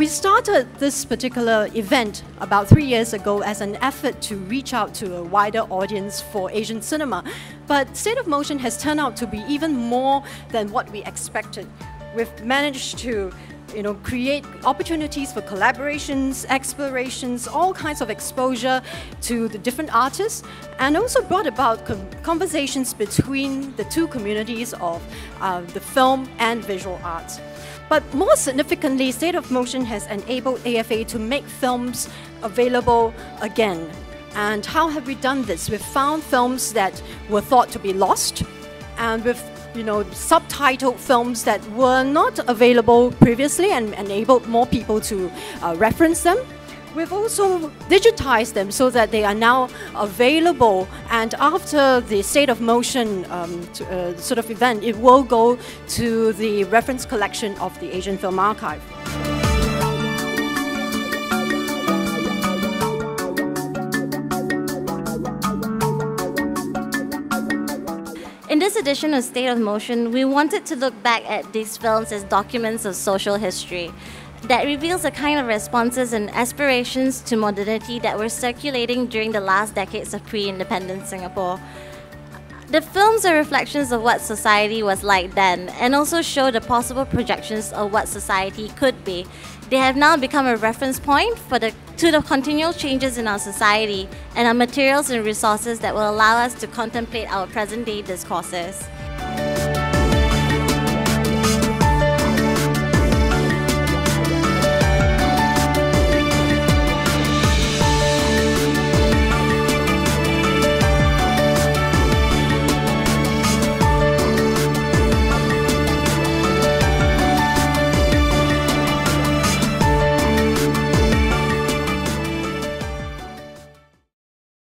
We started this particular event about 3 years ago as an effort to reach out to a wider audience for Asian cinema. But State of Motion has turned out to be even more than what we expected. We've managed to create opportunities for collaborations, explorations, all kinds of exposure to the different artists, and also brought about conversations between the two communities of the film and visual arts. But more significantly, State of Motion has enabled AFA to make films available again. And how have we done this? We've found films that were thought to be lost, and we've subtitled films that were not available previously and enabled more people to reference them. We've also digitized them so that they are now available, and after the State of Motion sort of event, it will go to the reference collection of the Asian Film Archive. In this edition of State of Motion, we wanted to look back at these films as documents of social history that reveals the kind of responses and aspirations to modernity that were circulating during the last decades of pre-independent Singapore. The films are reflections of what society was like then, and also show the possible projections of what society could be. They have now become a reference point to the continual changes in our society and are materials and resources that will allow us to contemplate our present-day discourses.